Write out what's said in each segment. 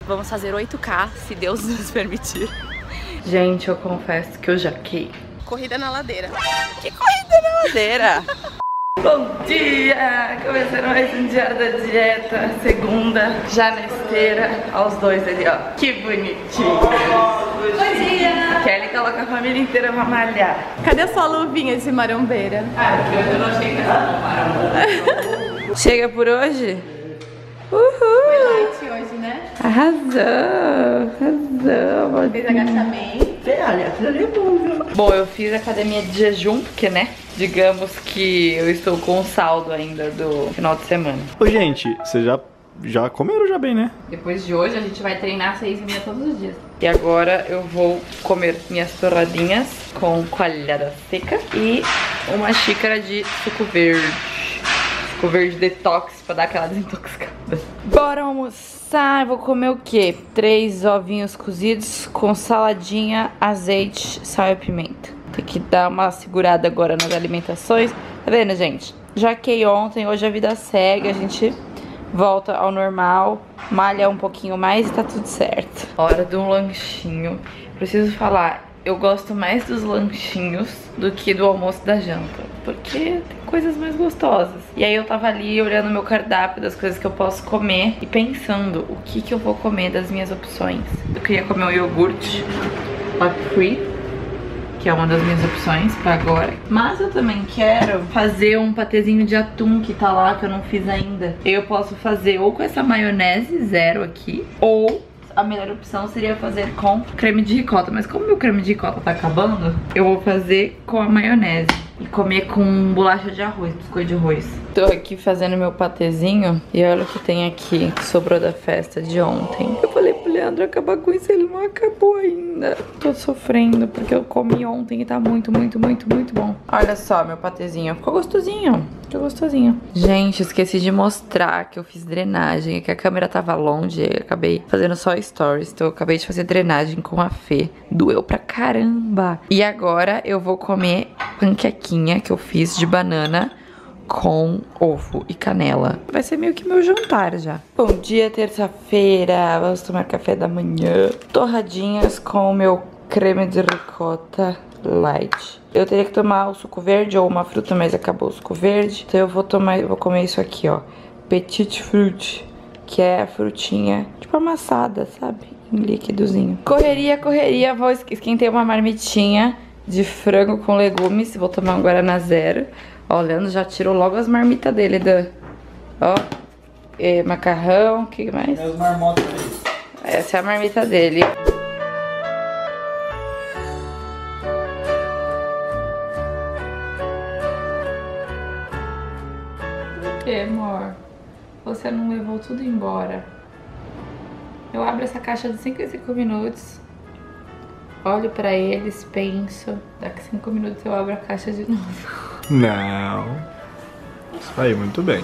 Vamos fazer 8K, se Deus nos permitir. Gente, eu confesso que eu jaquei. Corrida na ladeira. Que corrida na ladeira? Bom dia! Começando mais um dia da dieta, segunda, já na esteira, aos dois ali, ó. Que bonitinho! Bom dia! Kelly coloca a família inteira pra malhar. Cadê a sua luvinha de marombeira? Ah, porque hoje eu não achei que era. Chega por hoje? Uhul! Foi light hoje, né? Arrasou! Arrasou! Fez agachamento. Bom, eu fiz academia de jejum, porque, né? Digamos que eu estou com saldo ainda do final de semana. Ô, gente, vocês já comeram já bem, né? Depois de hoje a gente vai treinar 6h30 todos os dias. E agora eu vou comer minhas torradinhas com coalhada seca e uma xícara de suco verde. Suco verde detox pra dar aquela desintoxicada. Bora almoçar. Eu vou comer o quê? 3 ovinhos cozidos com saladinha, azeite, sal e pimenta. Tem que dar uma segurada agora nas alimentações. Tá vendo, gente? Jaquei ontem, hoje a vida segue, a gente volta ao normal, malha um pouquinho mais e tá tudo certo. Hora de um lanchinho. Preciso falar, eu gosto mais dos lanchinhos do que do almoço e da janta, porque tem coisas mais gostosas. E aí eu tava ali olhando meu cardápio das coisas que eu posso comer e pensando o que eu vou comer das minhas opções. Eu queria comer um iogurte free, que é uma das minhas opções pra agora. Mas eu também quero fazer um patezinho de atum que tá lá, que eu não fiz ainda. Eu posso fazer ou com essa maionese zero aqui, ou a melhor opção seria fazer com creme de ricota. Mas como meu creme de ricota tá acabando, eu vou fazer com a maionese e comer com bolacha de arroz, biscoito de arroz. Tô aqui fazendo meu patezinho e olha o que tem aqui, que sobrou da festa de ontem. Eu falei pro Leandro acabar com isso, ele não acabou ainda. Tô sofrendo porque eu comi ontem e tá muito bom. Olha só meu patezinho, ficou gostosinho. Ficou gostosinho. Gente, esqueci de mostrar que eu fiz drenagem, que a câmera tava longe, eu acabei fazendo só stories. Então eu acabei de fazer drenagem com a Fê. Doeu pra caramba. E agora eu vou comer panquequinha que eu fiz de banana com ovo e canela. Vai ser meio que meu jantar já. Bom dia, terça-feira. Vamos tomar café da manhã. Torradinhas com o meu creme de ricota light. Eu teria que tomar o suco verde ou uma fruta, mas acabou o suco verde. Então eu vou comer isso aqui, ó. Petit fruit, que é a frutinha tipo amassada, sabe? Em líquidozinho. Correria. Esquentei uma marmitinha de frango com legumes. Vou tomar um guaraná zero. Ó, o Leandro já tirou logo as marmitas dele ó, macarrão, o que mais? As marmotas aí. Essa é a marmita dele. Amor, você não levou tudo embora. Eu abro essa caixa de 5 em 5 minutos. Olho pra eles, penso. Daqui 5 minutos eu abro a caixa de novo. Não. Isso aí, muito bem.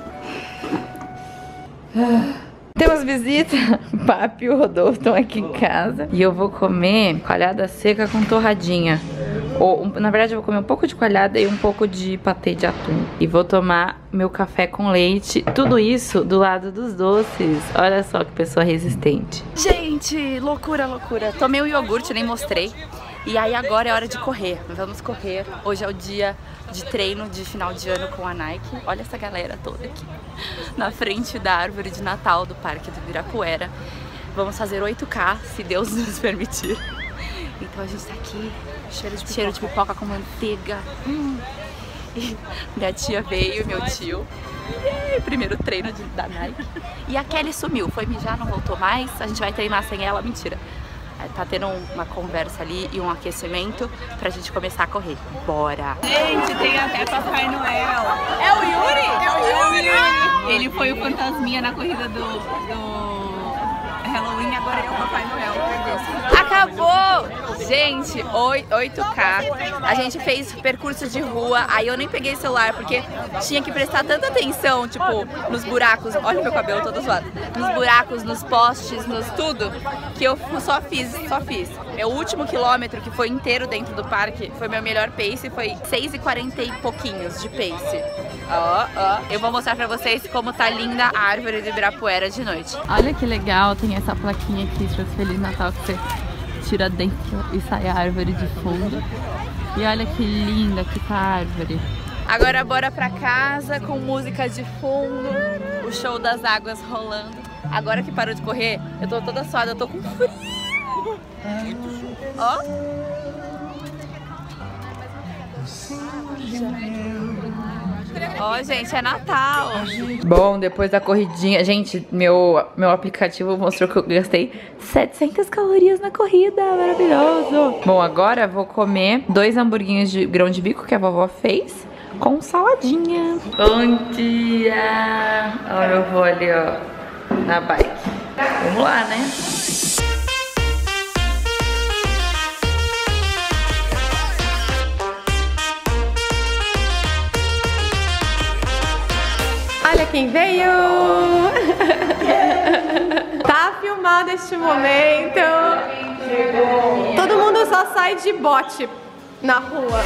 Temos visita. Papi e o Rodolfo estão aqui em casa. E eu vou comer coalhada seca com torradinha. Na verdade eu vou comer um pouco de coalhada e um pouco de patê de atum. E vou tomar meu café com leite. Tudo isso do lado dos doces. Olha só que pessoa resistente. Gente, loucura. Tomei o iogurte, nem mostrei. E aí agora é hora de correr. Vamos correr. Hoje é o dia de treino de final de ano com a Nike. Olha essa galera toda aqui na frente da árvore de Natal do Parque do Ibirapuera. Vamos fazer 8K, se Deus nos permitir. Então a gente tá aqui, cheiro de pipoca com manteiga. E minha tia veio, meu tio. Primeiro treino da Nike. E a Kelly sumiu, foi mijar, não voltou mais. A gente vai treinar sem ela, mentira. Tá tendo uma conversa ali e um aquecimento pra gente começar a correr. Bora! Gente, tem até Papai Noel. É o Yuri? É o Yuri! Ele foi o fantasminha na corrida do Halloween, agora ele é o Papai Noel. Acabou! Gente, 8K, a gente fez percurso de rua, aí eu nem peguei celular porque tinha que prestar tanta atenção, tipo, nos buracos, olha meu cabelo todo zoado, nos buracos, nos postes, nos tudo, que eu só fiz. Meu último quilômetro, que foi inteiro dentro do parque, foi meu melhor pace, foi 6h40 e pouquinhos de pace. Eu vou mostrar pra vocês como tá linda a árvore de Ibirapuera de noite. Olha que legal, tem essa plaquinha aqui, escrito Feliz Natal, que você tira dentro e sai a árvore de fundo. E olha que linda que tá a árvore. Agora bora pra casa com música de fundo, o show das águas rolando. Agora que parou de correr, eu tô toda suada, eu tô com frio. Ó. Ó, gente, é Natal. Bom, depois da corridinha, gente, meu aplicativo mostrou que eu gastei 700 calorias na corrida, maravilhoso. Bom, agora vou comer 2 hamburguinhos de grão de bico que a vovó fez com saladinha. Bom dia! Olha eu vou ali, ó, na bike. Vamos lá, né? Olha quem veio! Tá filmado este momento. Todo mundo só sai de bote na rua.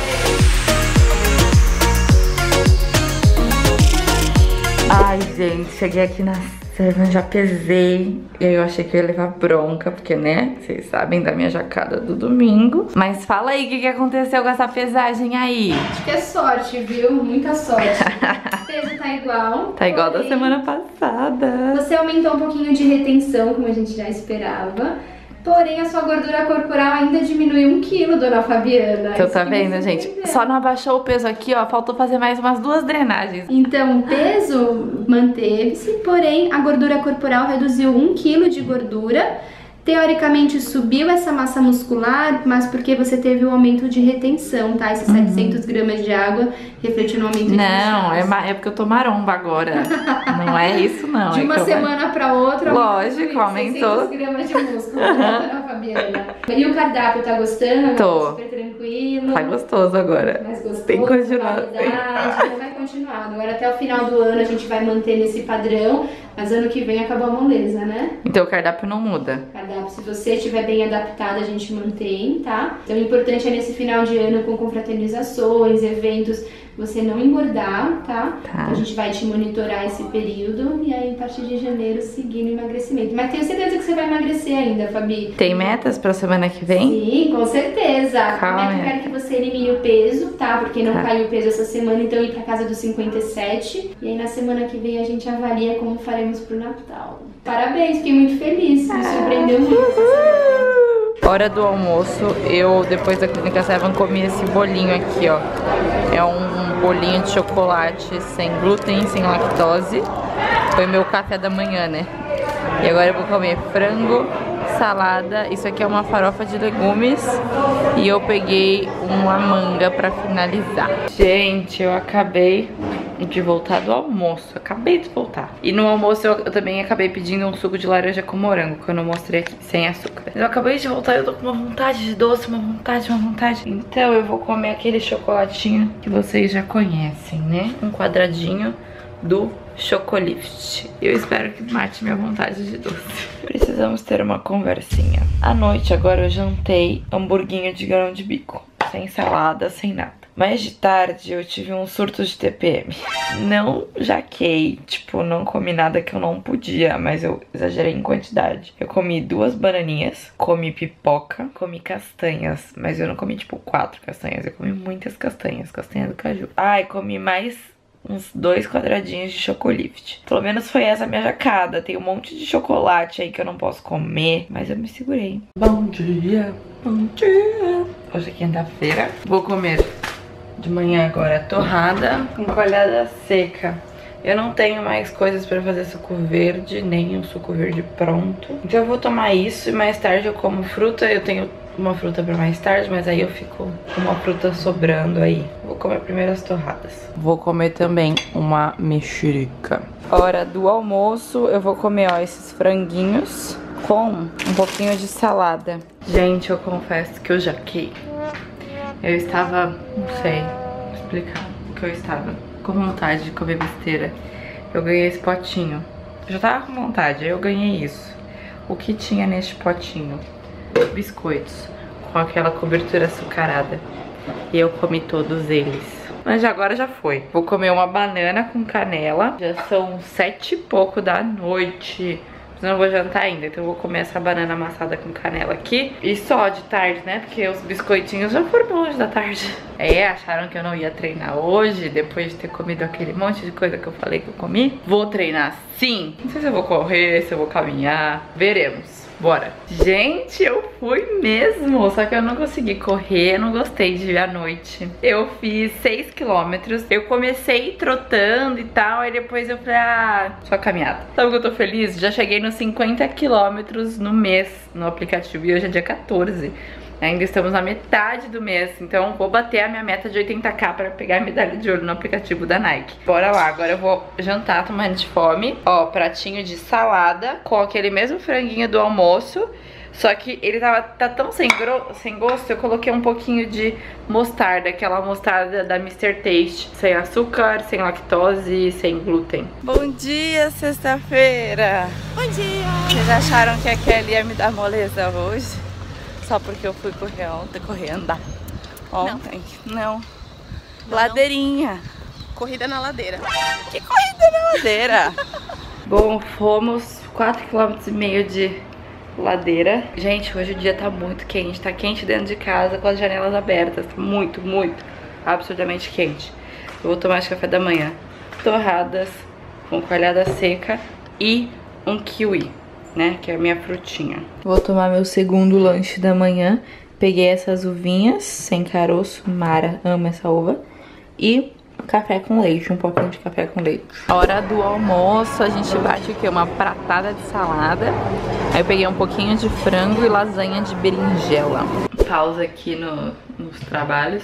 Ai, gente, cheguei aqui na Seven, já pesei. E aí eu achei que eu ia levar bronca, porque, né, vocês sabem da minha jacada do domingo. Mas fala aí, o que aconteceu com essa pesagem aí? Acho que é sorte, viu? Muita sorte. O peso tá igual. Tá igual da semana passada. Você aumentou um pouquinho de retenção, como a gente já esperava. Porém, a sua gordura corporal ainda diminuiu 1 quilo, dona Fabiana. Então tá vendo, gente? Só não abaixou o peso aqui, ó. Faltou fazer mais umas 2 drenagens. Então, o peso manteve-se, porém, a gordura corporal reduziu 1 quilo de gordura. Teoricamente subiu essa massa muscular, mas porque você teve um aumento de retenção, tá? Esses 700 gramas de água refletindo um aumento de Não, é porque eu tô maromba agora. Não é isso, não. De uma semana pra outra, lógico, aumentou. 600 gramas de músculo, né, Fabiana? E o cardápio tá gostando? Tô. Super tranquilo. Tá gostoso agora. Mais gostoso. Tem que continuar. Então vai continuar. Agora até o final do ano a gente vai manter nesse padrão, mas ano que vem acabou a moleza, né? Então o cardápio não muda. Cardápio, se você estiver bem adaptada, a gente mantém, tá? Então o importante é nesse final de ano, com confraternizações, eventos, você não engordar, tá? Então, a gente vai te monitorar esse período e aí a partir de janeiro seguir no emagrecimento. Mas tenho certeza que você vai emagrecer ainda, Fabi. Tem metas pra semana que vem? Sim, com certeza. Calma. Eu quero que você elimine o peso, tá? Porque não caiu o peso essa semana, então ir pra casa dos 57. E aí na semana que vem a gente avalia como faremos pro Natal. Parabéns, fiquei muito feliz, me surpreendeu muito. Hora do almoço, eu depois da Clínica Seven comi esse bolinho aqui, ó. É um bolinho de chocolate sem glúten, sem lactose. Foi meu café da manhã, né? E agora eu vou comer frango, salada. Isso aqui é uma farofa de legumes. E eu peguei uma manga pra finalizar. Gente, eu acabei de voltar do almoço. Acabei de voltar. E no almoço eu também acabei pedindo um suco de laranja com morango, que eu não mostrei aqui, sem açúcar. Mas eu acabei de voltar e eu tô com uma vontade de doce, uma vontade. Então eu vou comer aquele chocolatinho que vocês já conhecem, né? Um quadradinho do Chocolift. Eu espero que mate minha vontade de doce. Precisamos ter uma conversinha. À noite agora eu jantei hamburguinho de grão de bico. Sem salada, sem nada. Mais de tarde eu tive um surto de TPM. Não jaquei, tipo, não comi nada que eu não podia, mas eu exagerei em quantidade. Eu comi 2 bananinhas, comi pipoca, comi castanhas, mas eu não comi, tipo, 4 castanhas. Eu comi muitas castanhas, castanha do caju. Ai, comi mais uns 2 quadradinhos de Chocolift. Pelo menos foi essa a minha jacada. Tem um monte de chocolate aí que eu não posso comer, mas eu me segurei. Bom dia, bom dia. Hoje é quinta-feira. Vou comer de manhã agora torrada com coalhada seca. Eu não tenho mais coisas pra fazer suco verde, nem um suco verde pronto. Então eu vou tomar isso e mais tarde eu como fruta. Eu tenho uma fruta pra mais tarde, mas aí eu fico com uma fruta sobrando aí. Vou comer primeiro as torradas. Vou comer também uma mexerica. Hora do almoço, eu vou comer, ó, esses franguinhos com um pouquinho de salada. Gente, eu confesso que eu jaquei. Eu estava, não sei explicar o que eu estava, com vontade de comer besteira. Eu ganhei esse potinho. Eu já tava com vontade, aí eu ganhei isso. O que tinha neste potinho? Biscoitos com aquela cobertura açucarada. E eu comi todos eles. Mas agora já foi. Vou comer uma banana com canela. Já são 7 e pouco da noite. Mas eu não vou jantar ainda, então eu vou comer essa banana amassada com canela aqui. E só de tarde, né? Porque os biscoitinhos já foram hoje da tarde. Acharam que eu não ia treinar hoje, depois de ter comido aquele monte de coisa que eu falei que eu comi. Vou treinar sim. Não sei se eu vou correr, se eu vou caminhar. Veremos. Bora. Gente, eu fui mesmo. Só que eu não consegui correr, eu não gostei de ir à noite. Eu fiz 6 km. Eu comecei trotando e tal, aí depois eu falei, só caminhada. Sabe o que eu tô feliz? Já cheguei nos 50 km no mês no aplicativo e hoje é dia 14. Ainda estamos na metade do mês, então vou bater a minha meta de 80k para pegar a medalha de ouro no aplicativo da Nike. Bora lá, agora eu vou jantar tomando de fome. Ó, pratinho de salada com aquele mesmo franguinho do almoço. Só que ele tá tão sem gosto, eu coloquei um pouquinho de mostarda, aquela mostarda da Mr. Taste. Sem açúcar, sem lactose, sem glúten. Bom dia, sexta-feira! Bom dia! Vocês acharam que a Kelly ia me dar moleza hoje? Só porque eu fui correr ontem. Não. Ladeirinha. Corrida na ladeira. Que corrida na ladeira? Bom, fomos 4,5 km de ladeira. Gente, hoje o dia tá muito quente. Tá quente dentro de casa com as janelas abertas. Muito, muito. Absurdamente quente. Eu vou tomar de café da manhã torradas com coalhada seca e um kiwi, né, que é a minha frutinha. Vou tomar meu segundo lanche da manhã. Peguei essas uvinhas sem caroço, Mara ama essa uva. E café com leite, um pouquinho de café com leite. Hora do almoço, a gente bate o quê? Uma pratada de salada. Aí eu peguei um pouquinho de frango e lasanha de berinjela. Pausa aqui nos trabalhos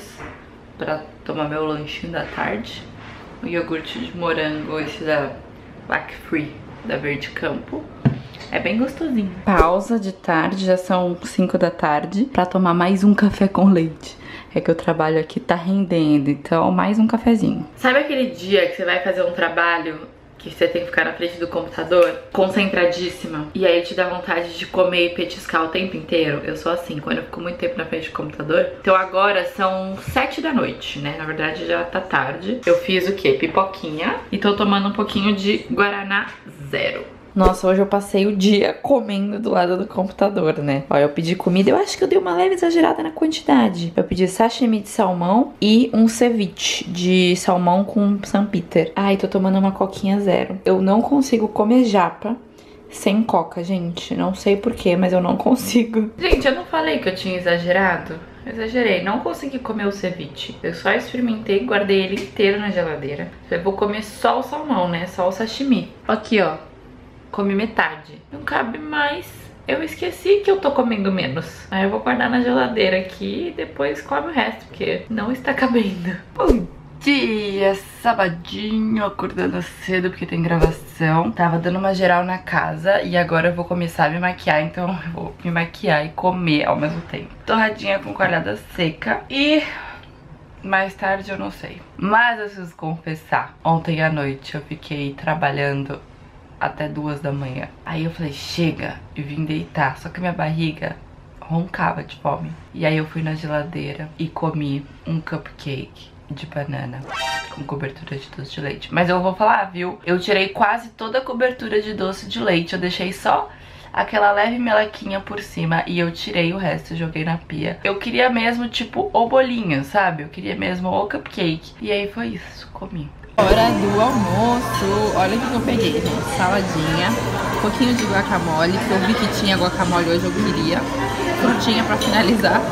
pra tomar meu lanchinho da tarde. O iogurte de morango, esse da Lac Free, da Verde Campo. É bem gostosinho. Pausa de tarde, já são 5 da tarde, pra tomar mais um café com leite. É que o trabalho aqui tá rendendo, então mais um cafezinho. Sabe aquele dia que você vai fazer um trabalho que você tem que ficar na frente do computador, concentradíssima, e aí te dá vontade de comer e petiscar o tempo inteiro? Eu sou assim, quando eu fico muito tempo na frente do computador. Então agora são 7 da noite, né? Na verdade já tá tarde. Eu fiz o quê? Pipoquinha. E tô tomando um pouquinho de Guaraná Zero. Nossa, hoje eu passei o dia comendo do lado do computador, né? Ó, eu pedi comida, eu acho que eu dei uma leve exagerada na quantidade. Eu pedi sashimi de salmão e um ceviche de salmão com San Peter. Ai, tô tomando uma coquinha zero. Eu não consigo comer japa sem coca, gente. Não sei porquê, mas eu não consigo. Gente, eu não falei que eu tinha exagerado? Eu exagerei, não consegui comer o ceviche. Eu só experimentei e guardei ele inteiro na geladeira. Eu vou comer só o salmão, né? Só o sashimi. Aqui, ó. Comi metade. Não cabe mais. Eu esqueci que eu tô comendo menos. Aí eu vou guardar na geladeira aqui e depois come o resto, porque não está cabendo. Bom dia, sabadinho, acordando cedo porque tem gravação. Tava dando uma geral na casa e agora eu vou começar a me maquiar, então eu vou me maquiar e comer ao mesmo tempo. Torradinha com coalhada seca e... mais tarde eu não sei. Mas eu preciso confessar, ontem à noite eu fiquei trabalhando até 2 da manhã. Aí eu falei, chega, e vim deitar. Só que minha barriga roncava de fome. E aí eu fui na geladeira e comi um cupcake de banana com cobertura de doce de leite. Mas eu vou falar, viu? Eu tirei quase toda a cobertura de doce de leite. Eu deixei só aquela leve melequinha por cima e eu tirei o resto, joguei na pia. Eu queria mesmo, tipo, o bolinho, sabe? Eu queria mesmo o cupcake. E aí foi isso, comi. Hora do almoço. Olha o que eu peguei, gente. Saladinha, um pouquinho de guacamole, que eu vi que tinha guacamole hoje, eu queria. Frutinha pra finalizar.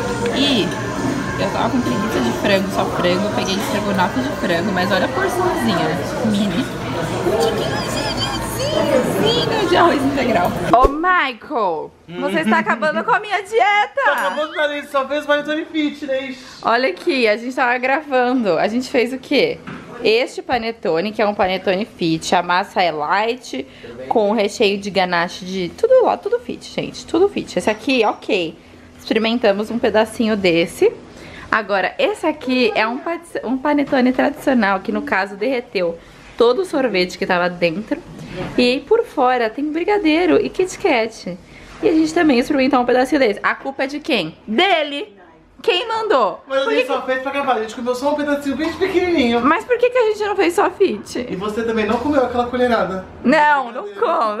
E eu tava com preguiça de frango, só frango. Peguei estrogonofe de frango, mas olha a porçãozinha, mini. De arroz integral. Ô, Michael, você está acabando com a minha dieta. Tá acabando com a gente, só fez Maratona Fitness. Olha aqui, a gente tava gravando. A gente fez o quê? este panetone, que é um panetone fit. A massa é light, com recheio de ganache de... Tudo lá, tudo fit, gente, tudo fit. Esse aqui, ok. Experimentamos um pedacinho desse. Agora, esse aqui é um panetone tradicional, que no caso derreteu todo o sorvete que tava dentro. E aí por fora tem brigadeiro e Kit Kat. E a gente também experimentou um pedacinho desse. A culpa é de quem? Dele! Quem mandou? Mas a gente só fez pra gravar, a gente comeu só um pedacinho bem pequenininho. Mas por que a gente não fez só fit? E você também não comeu aquela colherada? Não comi.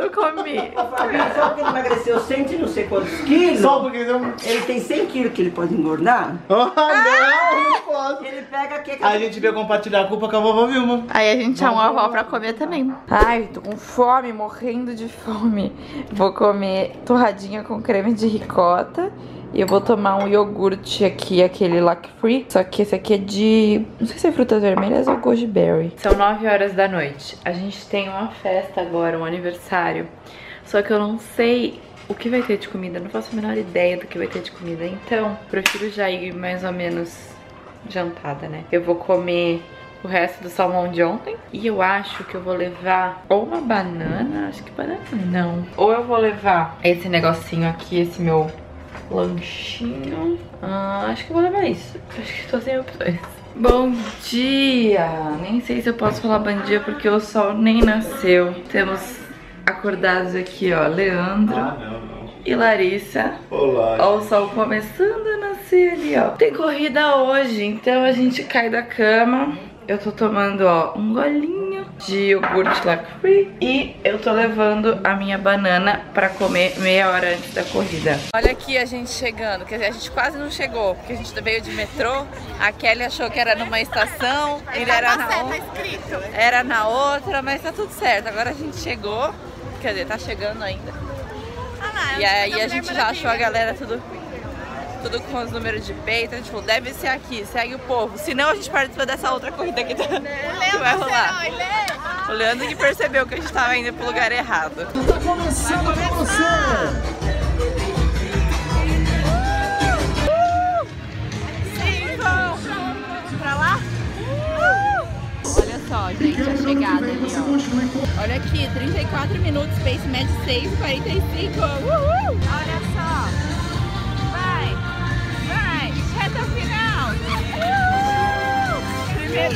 Só porque ele emagreceu 100 e não sei quantos quilos. Só porque ele tem 100 quilos que ele pode engordar. Não posso. Ele pega aqui. A gente veio compartilhar a culpa com a vovó Vilma. Aí a gente chamou a avó pra comer também. Ai, tô com fome, morrendo de fome. Vou comer torradinha com creme de ricota. E eu vou tomar um iogurte aqui, aquele Lac Free. Só que esse aqui é de... não sei se é frutas vermelhas ou goji berry. São 9 horas da noite. A gente tem uma festa agora, um aniversário. Só que eu não sei o que vai ter de comida. Não faço a menor ideia do que vai ter de comida. Então, prefiro já ir mais ou menos jantada, né? Eu vou comer o resto do salmão de ontem. E eu acho que eu vou levar ou uma banana. Acho que banana não. Ou eu vou levar esse negocinho aqui, esse meu... lanchinho. Acho que vou levar isso. Acho que tô sem opções. Bom dia! Nem sei se eu posso falar bom dia porque o sol nem nasceu. Temos acordados aqui, ó, Leandro e Larissa. Olá. Ó, o sol começando a nascer ali, ó. Tem corrida hoje, então a gente cai da cama. Eu tô tomando, ó, um golinho de iogurte Lac Free. E eu tô levando a minha banana pra comer meia hora antes da corrida. Olha aqui a gente chegando, quer dizer, a gente quase não chegou, porque a gente veio de metrô. A Kelly achou que era numa estação, ele era na outra. Era na outra, mas tá tudo certo. Agora a gente chegou, quer dizer, tá chegando ainda. E aí a gente já achou a galera tudo com os números de peito. A gente falou, deve ser aqui, segue o povo. Senão a gente participa dessa outra corrida que vai rolar. O Leandro que percebeu que a gente tava indo pro lugar errado. Tá começando pra você! Sim, vamos pra lá? Olha só, gente, a chegada ali, ó. Olha aqui, 34 minutos, pace médio 6:45. Olha só. Vai, reta final. Primeiro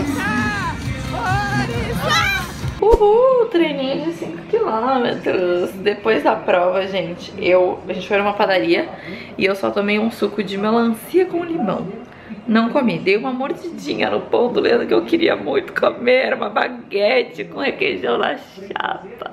treininho de 5 km. Depois da prova, gente, a gente foi numa padaria e eu só tomei um suco de melancia com limão. Não comi, dei uma mordidinha no pão do Leandro que eu queria muito comer, uma baguete com requeijão na chapa.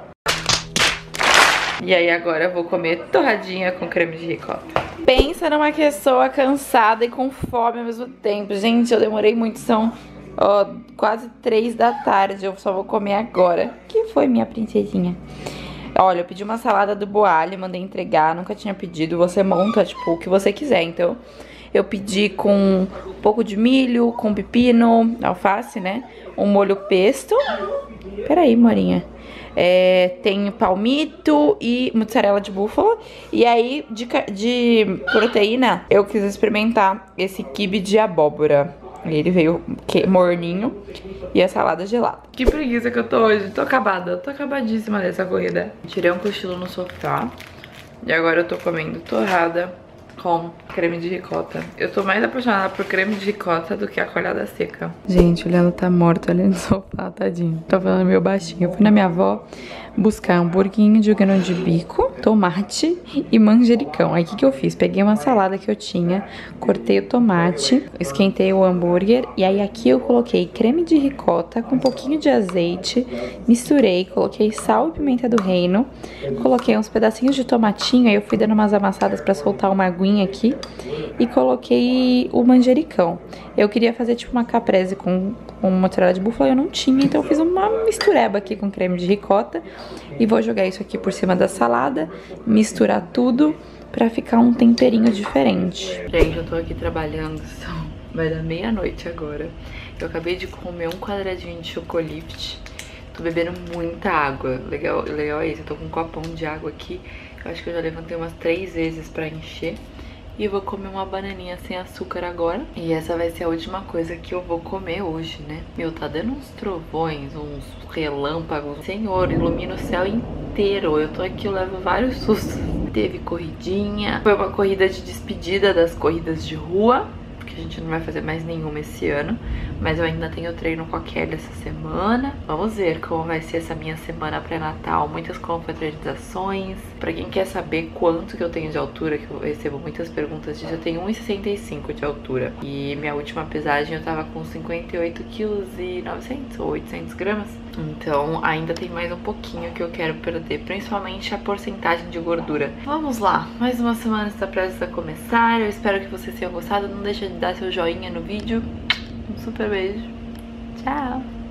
E aí agora eu vou comer torradinha com creme de ricota. Pensa numa pessoa cansada e com fome ao mesmo tempo. Gente, eu demorei muito, são quase 3 da tarde, eu só vou comer agora. Que foi, minha princesinha? Olha, eu pedi uma salada do Boali, mandei entregar, nunca tinha pedido. Você monta, tipo, o que você quiser, então... Eu pedi com um pouco de milho, com pepino, alface, né? Um molho pesto. Peraí, morinha. Tem palmito e mussarela de búfala. E aí, de proteína, eu quis experimentar esse quibe de abóbora. Ele veio morninho e a salada gelada. Que preguiça que eu tô hoje. Tô acabada. Tô acabadíssima dessa corrida. Tirei um cochilo no sofá. E agora eu tô comendo torrada com creme de ricota. Eu tô mais apaixonada por creme de ricota do que a coalhada seca. Gente, o Leandro tá morto ali no sofá, tadinho. Tô falando meio baixinho. Eu fui na minha avó buscar hamburguinho de grão de bico, tomate e manjericão. Aí o que eu fiz? Peguei uma salada que eu tinha, cortei o tomate, esquentei o hambúrguer e aí aqui eu coloquei creme de ricota com um pouquinho de azeite, misturei, coloquei sal e pimenta do reino, coloquei uns pedacinhos de tomatinho, aí eu fui dando umas amassadas pra soltar uma aguinha aqui e coloquei o manjericão. Eu queria fazer tipo uma caprese com mozzarella de búfala, eu não tinha, então eu fiz uma mistureba aqui com creme de ricota e vou jogar isso aqui por cima da salada, misturar tudo pra ficar um temperinho diferente. Gente, eu tô aqui trabalhando, vai dar meia-noite agora. Eu acabei de comer um quadradinho de chocolate, tô bebendo muita água. Legal é isso, eu tô com um copão de água aqui, eu acho que eu já levantei umas 3 vezes pra encher. E eu vou comer uma bananinha sem açúcar agora. E essa vai ser a última coisa que eu vou comer hoje, né? Meu, tá dando uns trovões, uns relâmpagos. Senhor, ilumina o céu inteiro. Eu tô aqui, eu levo vários sustos. Teve corridinha. Foi uma corrida de despedida das corridas de rua, porque a gente não vai fazer mais nenhuma esse ano. Mas eu ainda tenho treino com a Kelly essa semana. Vamos ver como vai ser essa minha semana pré-natal. Muitas confraternizações. Pra quem quer saber quanto que eu tenho de altura, que eu recebo muitas perguntas disso, eu tenho 1,65 de altura. E minha última pesagem eu tava com 58,9 kg ou 800 gramas. Então ainda tem mais um pouquinho que eu quero perder, principalmente a porcentagem de gordura. Vamos lá, mais uma semana está prestes a começar. Eu espero que vocês tenham gostado. Não deixa de dar seu joinha no vídeo. Um super beijo. Tchau!